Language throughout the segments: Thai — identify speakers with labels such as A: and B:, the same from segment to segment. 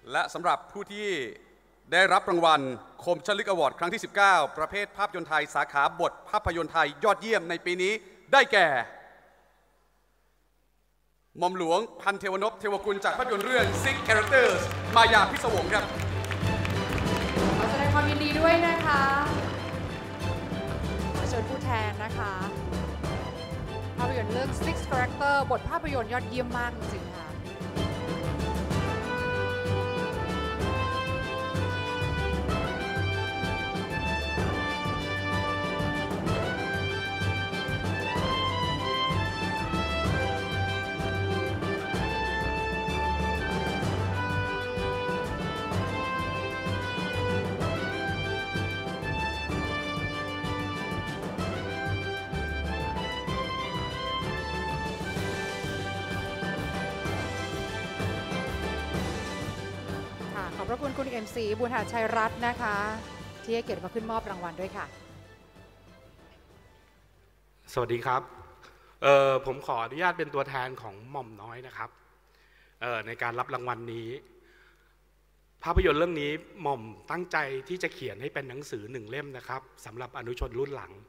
A: และสำหรับผู้ที่ได้รับรางวัลคมชลึกอวอร์ดครั้งที่ 19 ประเภทภาพยนตร์ไทยสาขาบทภาพยนตร์ไทยยอดเยี่ยมในปีนี้ได้แก่หม่อมหลวงพันเทวนพเทวกุลจากภาพยนตร์เรื่อง Six Characters มายาพิศวงครับ
B: ขอแสดงความยินดีด้วยนะคะขอเชิญผู้แทนนะคะภาพยนตร์เรื่อง Six Character บทภาพยนตร์ยอดเยี่ยมมากจริงๆค่ะขอบพระคุณคุณเอ็มซีบุญหาชัยรัตน์นะคะที่ให้เกียรติมาขึ้นมอบรางวัลด้วยค่ะ
C: สวัสดีครับผมขออนุญาตเป็นตัวแทนของหม่อมน้อยนะครับในการรับรางวัลนี้ภาพยนตร์เรื่องนี้หม่อมตั้งใจที่จะเขียนให้เป็นหนังสือ1 เล่มนะครับสำหรับอนุชนรุ่นหลัง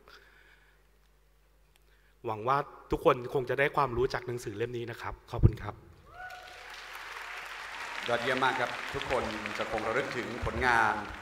C: หวังว่าทุกคนคงจะได้ความรู้จากหนังสือเล่มนี้นะครับขอบคุณครับ
A: ยอดเยี่ยมมากครับทุกคนจะคงระลึกถึงผลงาน